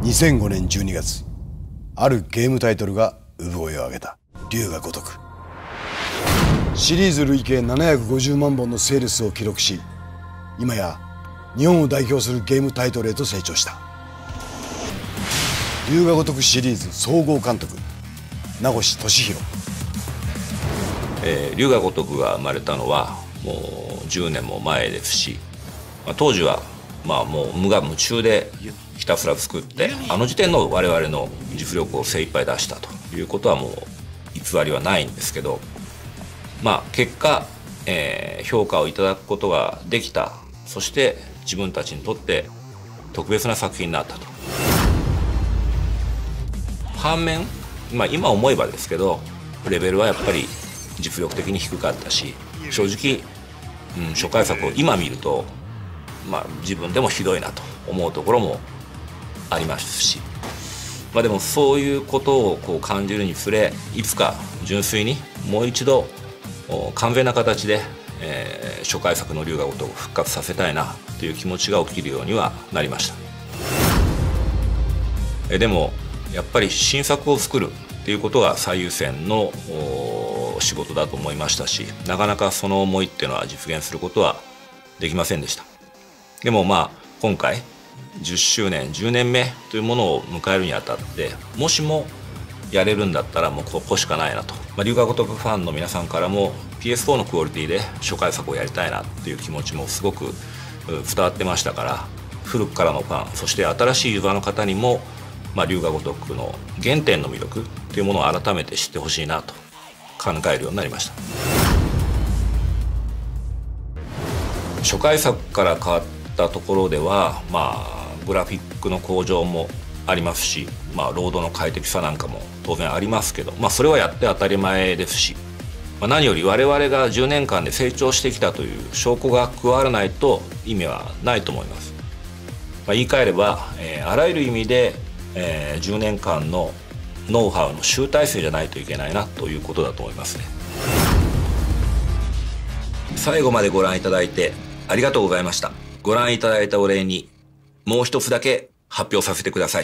2005年12月、あるゲームタイトルが産声を上げた。龍が如く。シリーズ累計750万本のセールスを記録し、今や日本を代表するゲームタイトルへと成長した。龍が如くシリーズ総合監督、名越俊弘。 龍が如くが生まれたのはもう10年も前ですし、当時はもう無我夢中でひたすら作って、あの時点の我々の実力を精一杯出したということはもう偽りはないんですけど、結果、評価をいただくことができた。そして自分たちにとって特別な作品になったと。反面、今思えばですけど、レベルはやっぱり実力的に低かったし、正直、初回作を今見ると、自分でもひどいなと思うところもありますし、でもそういうことを感じるにつれ、いつか純粋にもう一度完全な形で、初回作の龍が如くを復活させたいなという気持ちが起きるようにはなりました。でもやっぱり新作を作るっていうことが最優先の仕事だと思いましたし、なかなかその思いっていうのは実現することはできませんでした。でも今回10周年10年目というものを迎えるにあたって、もしもやれるんだったらもうここしかないなと。龍が如くファンの皆さんからも PS4 のクオリティで初回作をやりたいなっていう気持ちもすごく伝わってましたから、古くからのファン、そして新しいユーザーの方にも龍が如くの原点の魅力というものを改めて知ってほしいなと考えるようになりました。初回作から変わったところでは、グラフィックの向上もありますし、ロードの快適さなんかも当然ありますけど、それはやって当たり前ですし、何より我々が10年間で成長してきたという証拠が加わらないと意味はないと思います。言い換えれば、あらゆる意味で、10年間のノウハウの集大成じゃないといけないなということだと思いますね。最後までご覧いただいてありがとうございました。ご覧いただいたお礼にもう一つだけ発表させてください。